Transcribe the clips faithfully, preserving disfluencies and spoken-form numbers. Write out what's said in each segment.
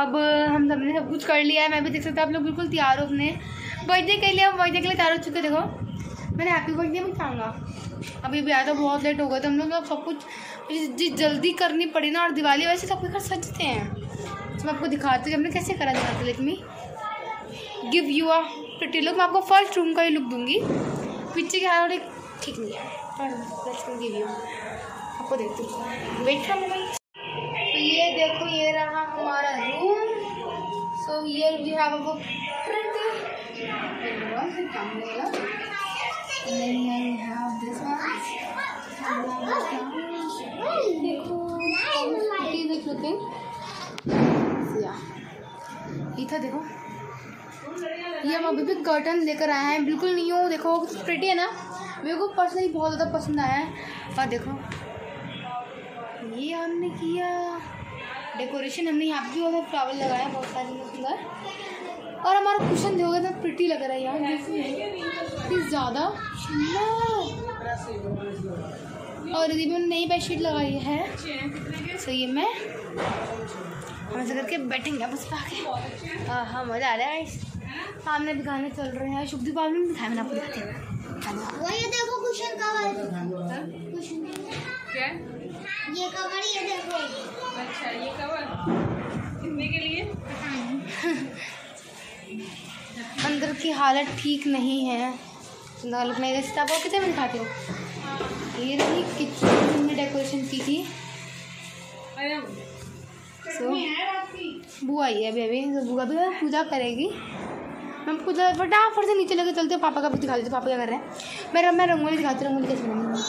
अब हम सबने सब कुछ कर लिया है। मैं भी देख सकते आप लोग बिल्कुल तैयार हो अपने बर्थडे के लिए। हम बर्थडे के लिए तैयार हो चुके। देखो मैंने हैप्पी बर्थडे में टांगा। अभी भी आया था, बहुत लेट हो गए थे हम लोग। अब सब कुछ जी जल्दी करनी पड़ी ना। और दिवाली वैसे सबके घर सजते हैं, तो मैं आपको दिखाती हूँ हमने कैसे करा। दिखाते let me give you a pretty look. मैं आपको फर्स्ट रूम का ही लुक दूंगी, पीछे के हाथ ठीक नहीं है पर गिव यू आपको देखती हूँ। वेट कर मोबाइल। तो ये देखो ये रहा हमारा रूम। सो ये वी हैव अ प्रिटी ये था। देखो ये हम अभी भी कर्टन लेकर आए हैं, बिल्कुल नहीं हो। देखो प्रिटी है ना, मेरे को पर्सनली बहुत ज़्यादा पसंद आया है। और देखो ये हमने किया डेकोरेशन, हमने यहाँ पे भी बहुत फ्लावर लगाया, बहुत सारे सुंदर। और हमारा कुशन देखोगे तो प्रिटी लग रहा है यार, इतनी ज़्यादा सुंदर। और यदि मैंने नई बेडशीट लगाई है, तो ये मैं हम ऐसे करके बैठेंगे बस आके। हाँ मज़ा आ रहा है। सामने भी गाने चल रहे हैं। शुभ दीपावली में दिखाया मैंने आपको, दिखाते हैं। ये देखो कुशन कवर, कुशन क्या ये कवर, ये देखो। अच्छा ये कवर कितने के लिए? अंदर की हालत ठीक नहीं है। मैं आपको कितने में दिखाती हूँ। ये रही किचन, हमने डेकोरेशन की थी। सो बुआ आई है अभी अभी, तो बुआ भी पूजा करेगी। मैं पूजा फटाफट से नीचे लेके चलते हैं। पापा का भी दिखा देते, पापा क्या कर रहे हैं। मेरा मैं रंगोली दिखाती हूँ, रंगोली कैसे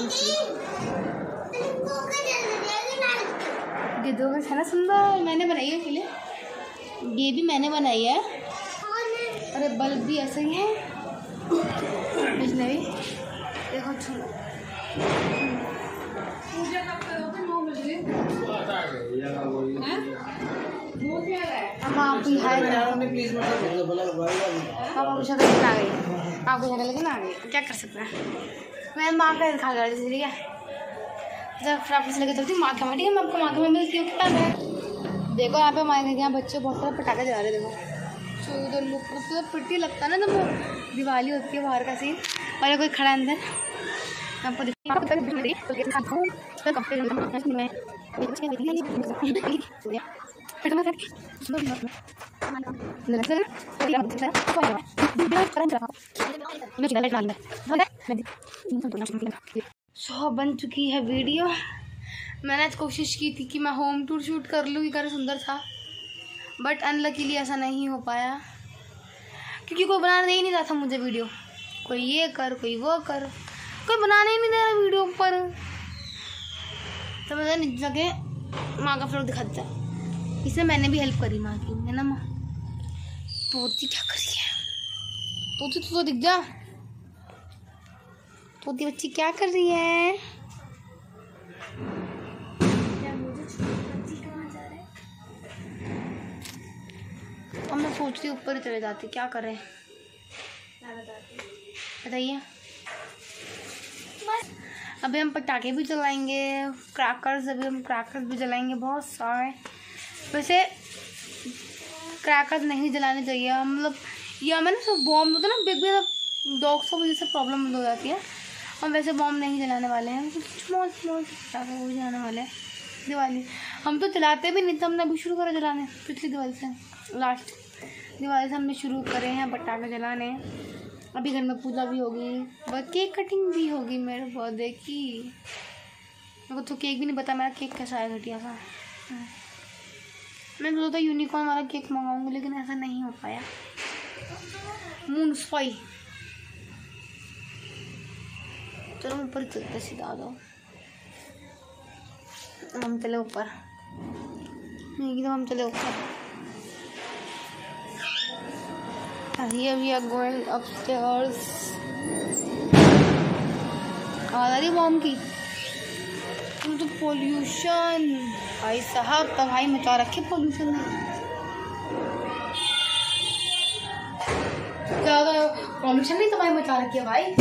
ये दो है ना सुंदर, मैंने बनाई है इसलिए। ये भी मैंने बनाई है। अरे बल्ब भी ऐसा ही है इसने भी। देखो पूजा कब करोगे? नौ बजे। हम आप ही हाय प्लीज मत आपको शक्ल लेकिन आ गई, आपको शक्ल लेकिन आ गई, क्या कर सकते हैं। मैं माँ का खा गया जैसे, ठीक है। जब फटाफट से लेकर चलती हूँ माँ के वहाँ, ठीक है। मैं आपको माँ के वहाँ मिलती हूँ। क्या है देखो यहाँ पे हमारे यहाँ बच्चे बहुत सारे पटाखे जला रहे। देखो तो उधर लुक तो प्रिटी लगता है ना, तो वो दिवाली होती है बाहर का सीन। और कोई खड़ा अंदर आपको सो बन चुकी है वीडियो। मैंने आज कोशिश की थी कि मैं होम टूर शूट कर लूँ, कि घर सुंदर था, बट अनलकीली ऐसा नहीं हो पाया, क्योंकि कोई बनाने दे ही नहीं रहा था मुझे वीडियो। कोई ये कर, कोई वो कर, कोई बनाने ही नहीं दे रहा वीडियो पर। तो मैं नीचे जाके माँ का फ्लोर दिखा देता। इसमें मैंने भी हेल्प करी माँ की, है ना माँ। तोती क्या कर रही है? तोती तो, तो दिख जा। तोती बच्ची क्या कर रही है? अब मैं सोच रही ऊपर ही चले जाती, क्या करें बताइए। अभी हम पटाखे भी जलाएंगे, क्रैकर्स, अभी हम क्रैकर्स भी जलाएंगे बहुत सारे। वैसे क्रैकर्स नहीं जलाने चाहिए, मतलब ये हमें ना सब बॉम्ब होता है ना, बिग बिग डॉग्स को वजह से प्रॉब्लम हो जाती है। हम वैसे बॉम्ब नहीं जलाने वाले हैं, स्मॉल स्मॉल पटाखे वो जलाने वाले हैं। दिवाली हम तो जलाते भी नहीं थे, हमने अभी शुरू करा जलाने। पिछली दिवाली से, लास्ट दिवाली से हमने शुरू करे हैं पटाखे जलाने। अभी घर में पूजा भी होगी, बस केक कटिंग भी होगी मेरे बर्थडे की। मेरे को तो केक भी नहीं पता मेरा केक कैसा है, घटिया सा। मैं सोचा था यूनिकॉर्न वाला केक मंगाऊंगी, लेकिन ऐसा नहीं हो पाया। मून स्पाई। चलो ऊपर चलते, सीधा आ जाओ। हम चले ऊपर, नहीं तो हम चले ऊपर। Here we are going upstairs. आवाज़ आ रही बॉम्ब की। तो पोल्यूशन भाई साहब, तो भाई मचा रखे पोल्यूशन ने। क्या पोल्यूशन नहीं तबाही मचा रखी है भाई।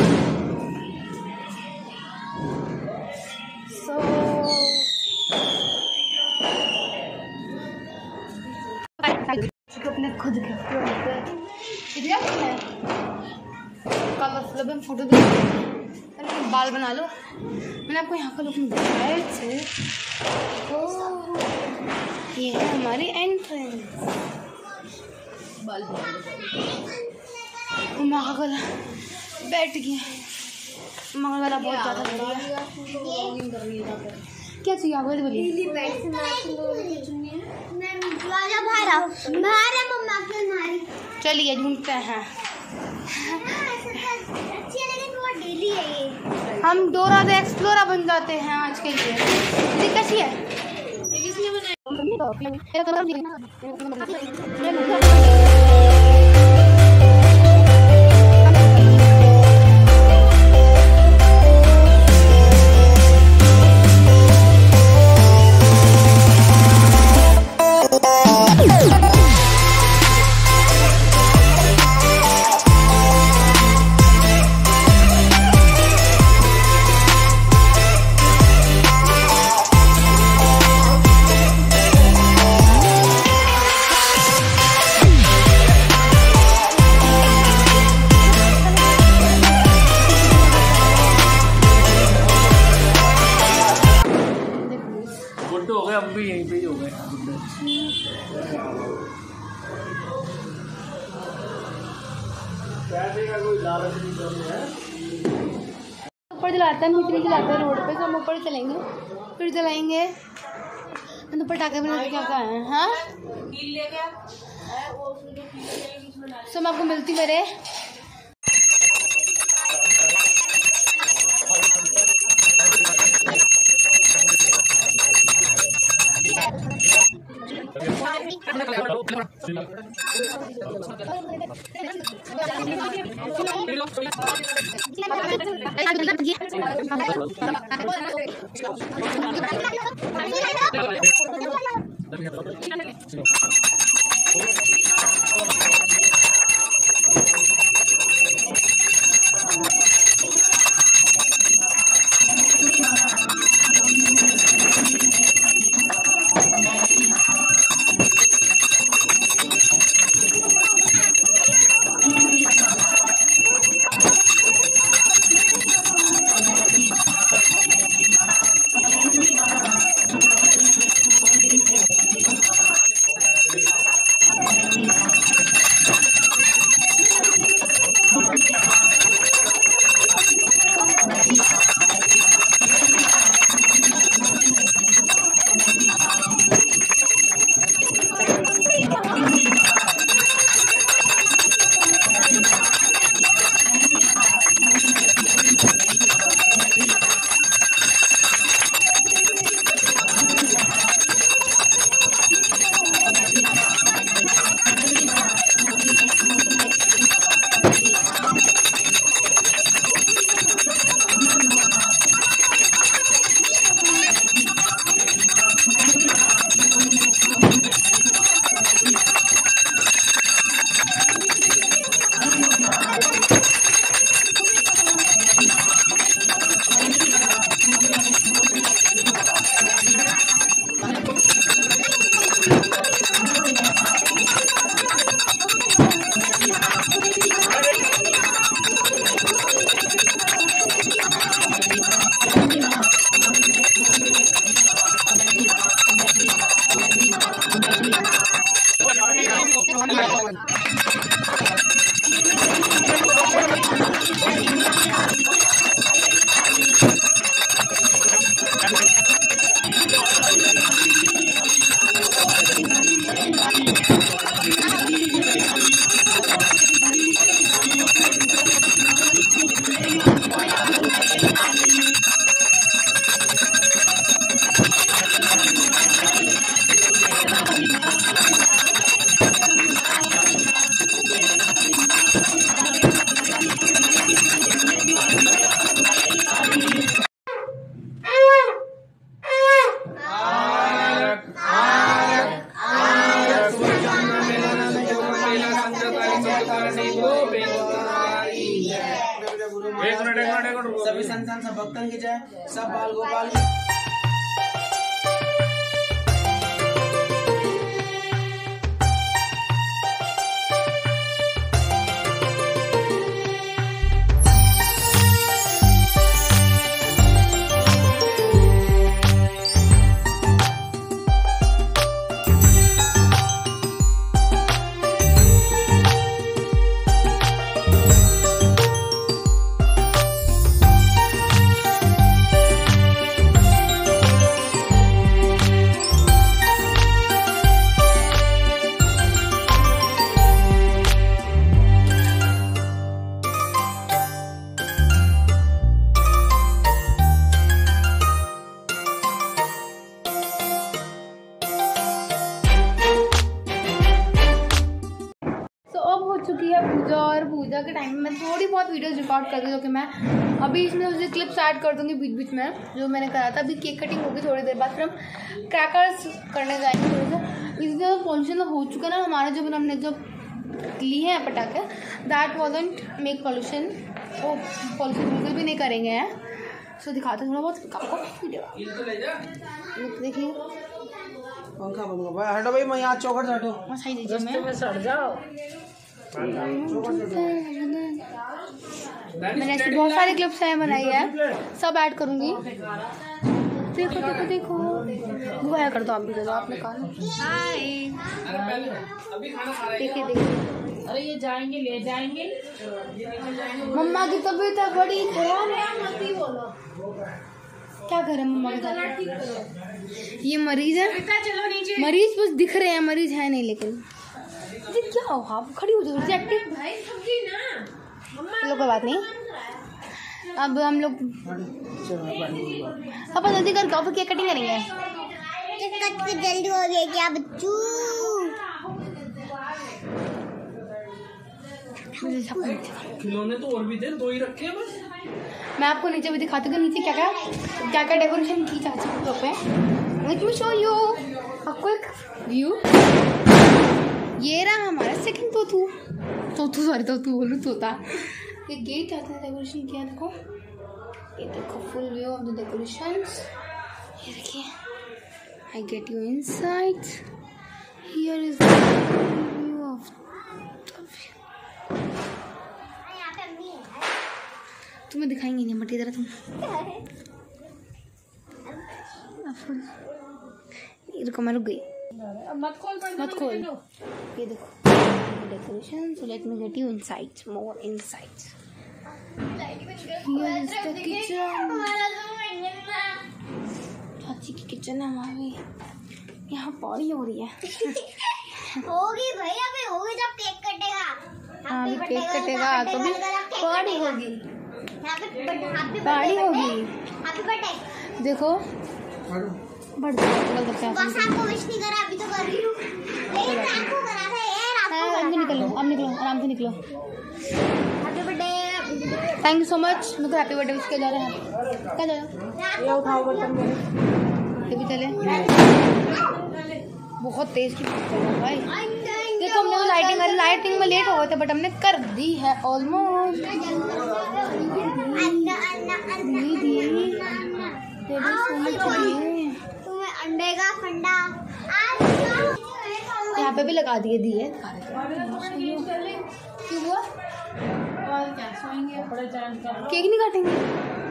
सो फोटो भी अरे बाल बना लो। मैंने आपको यहाँ का लुक दिखाया है। ओह ये है हमारी एंट्रेंस। बाल माँ का गला बैठ गया। माँ का गला बहुत ज़्यादा बैठ गया। क्या चाहिए आपको बोलिए? चलिए ढूंढते हैं। हम डोरा द एक्सप्लोरर बन जाते हैं आज के लिए। ये कैसी है? हो गए, हम भी यहीं पे ही हो गए। ऊपर चलाता है, नीचे चलाता है रोड पे, तो हम ऊपर चलेंगे फिर चलाएंगे। हम तो पटाखे बना के क्या कहा है। हाँ सब आपको मिलती मेरे सभी संतान सब भक्तन की जय। सब बाल गोपाल की वीडियोस रिकॉर्ड करती हूँ, जो कि मैं अभी इसमें मुझे क्लिप्स ऐड कर दूँगी बीच बीच में, जो मैंने करा था। अभी केक कटिंग होगी थोड़ी देर बाद, फिर हम क्रैकर्स करने जाएंगे थोड़ा सा। इसलिए पॉल्यूशन हो चुका है ना हमारा, जो हमने जो लिए हैं पटाखे, दैट वॉजेंट मेक पॉल्यूशन, वो पॉल्यूशन बिल्कुल भी नहीं करेंगे हैं। सो दिखाते थोड़ा बहुत आपको वीडियो, देखिए पंखा बंद भाई, हटो भाई, मैं यहाँ चौखट से हटो। सही दीजिए, मैं सड़ जाओ। मैंने ऐसे बहुत सारे क्लिप्स हैं बनाई है, सब ऐड करूँगी। देखो देखो देखो, वो कर दो आप भी, दे दो आपने कहा। देखिए देखिए, अरे ये जाएंगे, ले जाएंगे। मम्मा की तबीयत है बड़ी खराब है। क्या करें मम्मा की, ये मरीज है, मरीज बस दिख रहे हैं, मरीज है नहीं। लेकिन ये क्या हो, आप खड़ी हो जाओ एक्टिव। चलो कोई बात नहीं, अब हम लोग अब जल्दी कर फिर केक कटिंग करेंगे। कट के जल्दी हो गया क्या बच्चू? खिलौने तो और भी थे, दो ही रखे हैं बस। मैं आपको नीचे भी दिखाती हूँ, नीचे क्या क्या क्या क्या डेकोरेशन की चाची के पे। Let me show you a quick view. ये रहा हमारा सेकंड तोतू, तोतू सॉरी तोतू बोलूँ, तोता। ये गेट चाहते हैं डेकोरेशन किया, देखो ये देखो full view of the decorations. ये देखिए, I get you inside, here is the view of तुम्हें दिखाएंगे नहीं मटी तरह तुम। रुको मैं रुक गई, मत खोल मत खोल। ये देखो decoration, so let me get you inside, more inside. Here is the kitchen, चाची की किचन है हमारी। यहाँ पार्टी हो रही है। होगी भाई, अभी होगी जब केक कटेगा। हाँ अभी केक कटेगा तो भी पार्टी होगी, हैप्पी पार्टी होगी। Happy birthday. देखो बढ़ जाएगा, बस आपको विश नहीं करा, अभी तो कर रही हूँ। लेकिन रात को करा था यार, आपको आराम से निकलो, अब निकलो, आराम से निकलो। Happy birthday. Thank you so much. मुझे हैप्पी बर्थडे विश किया जा रहा है। क्या जा रहा है, ये उठाओ बर्तन मेरे। ये भी चले। बहुत तेज की भाई। देखो हमने तो लाइटिंग वाली लाइटिंग में लेट हो गए थे, बट हमने कर दी है ऑलमोस्ट। तुम्हें अंडे का फंडा यहाँ पे भी लगा दिए दिए। क्यों हुआ, केक नहीं काटेंगे?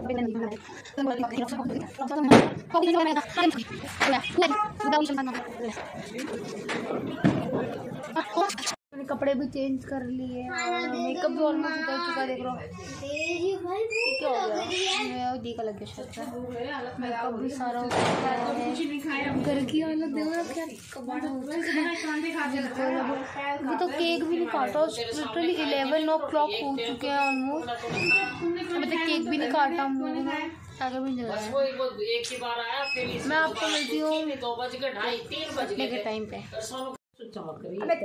कपड़े भी चेंज कर लिए, मेकअप भी ऑलमोस्ट उतर चुका है। देख लो क्या हो गया, डी का लग गया शर्ट, मेकअप भी सारा हो चुका है। घर की हालत देखो क्या कबाड़ हो चुका है। अभी तो केक भी नहीं काटा, लिटरली इलेवन ओ क्लॉक हो चुके हैं ऑलमोस्ट, अभी तक केक भी नहीं काटा हूँ, आगे भी नहीं वो एक वो एक ही बार आया, फिर मैं आपको मिलती हूँ दो बज के ढाई तीन बज के टाइम पे। चमक रही है,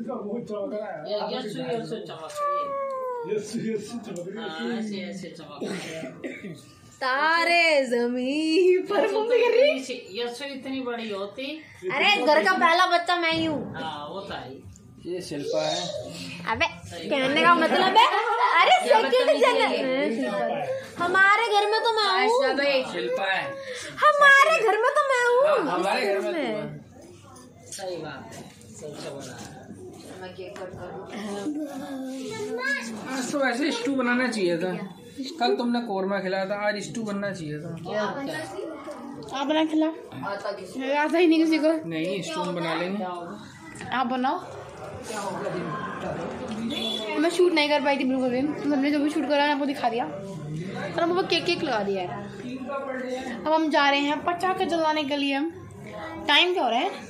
यस यस चमक रही है, ऐसे ऐसे चमक रही है। तारे जमीन पर यस इतनी बड़ी होती। अरे घर का पहला बच्चा मैं ही हूँ। हाँ वो तो है। ये शिल्पा है। अबे कहने का मतलब है, अरे सेकंड जनरेशन हमारे घर में तो मैं हूँ, शिल्पा है हमारे घर में तो मैं हूँ, हमारे घर में। सही बात है, सबसे बड़ा आज तो वैसे स्टू बनाना चाहिए था, कल तुमने कोरमा खिलाया था, आज स्टू बनना चाहिए था। आप बना खिला, आता ही नहीं किसी को। नहीं स्टू बना लेंगे, आप बनाओ। मैं शूट नहीं कर पाई थी बिल्कुल भी, हमने जो भी शूट करा आपको दिखा दिया, और हम केक केक लगा दिया है। अब हम जा रहे हैं पटाखे जलाने के लिए। टाइम क्या हो रहा है,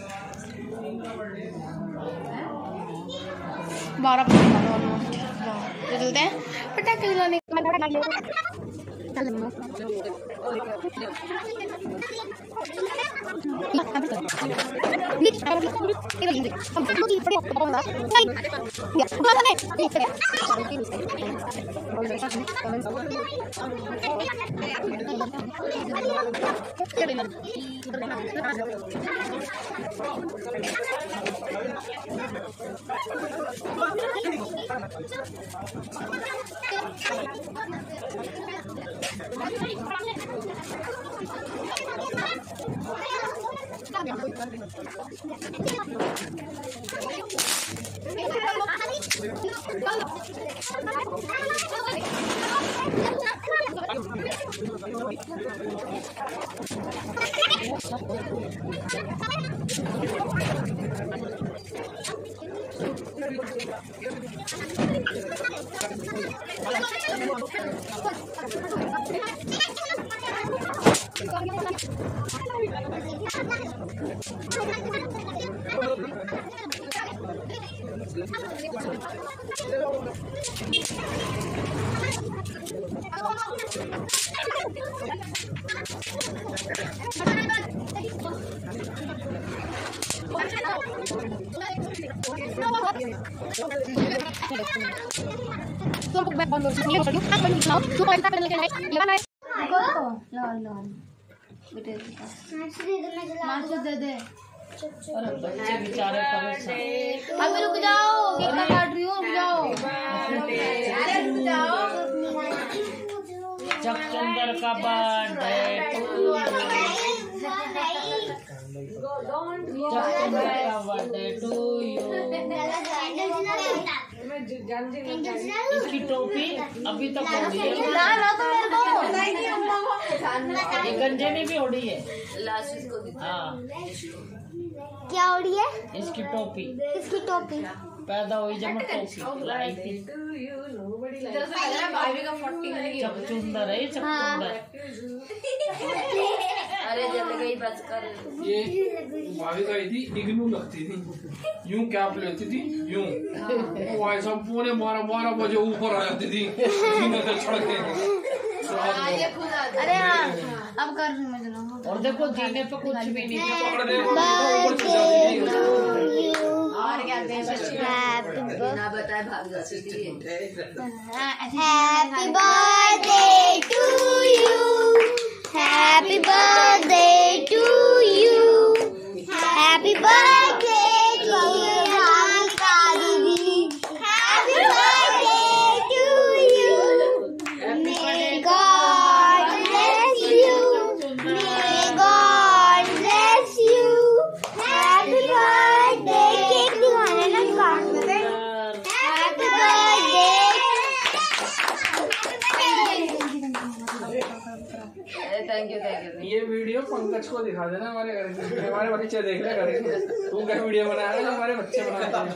बारह बजे ऑलमोस्ट। चलते हैं पटाखे जलाने। दे दे। अरे बच्चे बेचारे परेशान। अभी रुक जाओ, केक काट रही हूँ, रुक जाओ। अरे रुक जाओ। चकचंदर का बर्थडे टू यू। चकचंदर का बर्थडे टू यू। इसकी टोपी अभी तक ओढ़ी है। ला ला तो मेरे को। ये गंजे ने भी ओढ़ी है। हाँ, क्या हो रही है? इसकी टोपी किसकी टोपी? पैदा हुई जब मैं टोपी लाई थी। चकचुंदर है ये, चकचुंदर। अरे जल गई बस कर। ये भाभी गई थी, इग्नू लगती थी, यूं कैप लेती थी, यूं वो ऐसा पूरे बारह बारह बजे ऊपर आ जाती थी चढ़ के। अरे हाँ, अब कर रही हूँ मैं, चलो। और देखो जीने पे कुछ भी नहीं था। पकड़ दे, ऊपर चढ़ जाती थी। और क्या बिना बताए भाग जाती थी। Happy birthday to you. Happy birthday to you. Happy birthday to you, Radhika Didi. Happy birthday to you. May God bless you. May God bless you. Happy birthday. Cake दिखाने ना काट में। Happy birthday. Thank you thank you. ये video Pankaj को दिखा देना, हमारे घर के, हमारे बच्चे देख ले करेंगे। तू क्या वीडियो बनाया है, हमारे बच्चे बनाते हैं।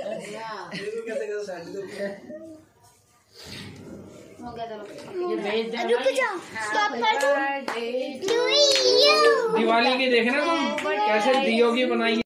ये भेज दे। रुक जाओ, स्टॉप कर दो। To you. दिवाली की देखना तुम कैसे दियों की बनाई है।